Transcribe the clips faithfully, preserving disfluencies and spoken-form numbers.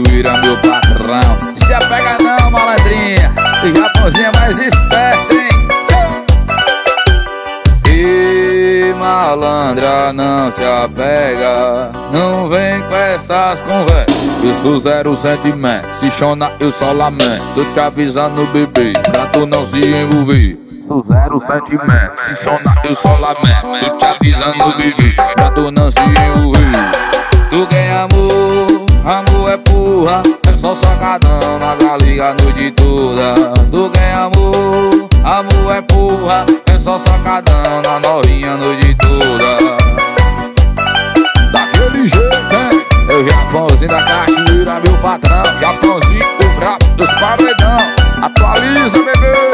cachoeira, meu patrão. Se apega não, malandrinha, o Japãozinho é mais esperto, hein? E malandra, não se apega, não vem com essas conversas. Eu sou zero sentimento, se chona eu só lamento. Tô te avisando, bebê, pra tu não se envolver. Sou zero sentimento, se chona eu só lamento. Tô te avisando, bebê, pra tu não se envolver. Tu quer amor, amor é porra, é só sacadão na galinha a noite toda. Tu quer amor, amor é porra, é só sacadão na novinha a noite toda. Daquele jeito, hein? É o Japãozinho da cachoeira, meu patrão. Japãozinho, o brabo dos paredão. Atualiza, bebê.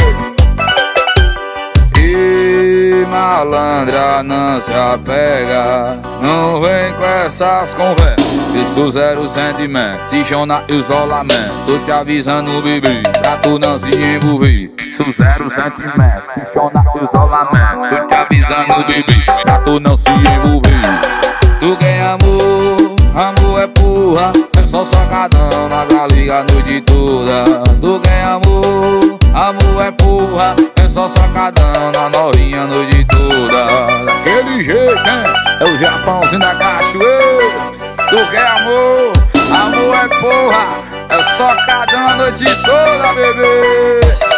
E malandra, não se apega, não vem com essas conversas. Eu sou zero sentimento, se chona eu só lamento. Tô te avisando, bebê, pra tu não se envolver. Sou zero sentimento, se chona eu só lamento. Tô te avisando, bebê, pra tu não se envolver. Tu quer amor, amor é porra, é só sacadão na galinha a noite toda. Tu quer amor, amor é porra, é só sacadão na novinha a noite toda. Daquele jeito, hein? É o Japãozinho da cachoeira. Tu quer amor, amor é porra, é só sacadão a noite toda, bebê.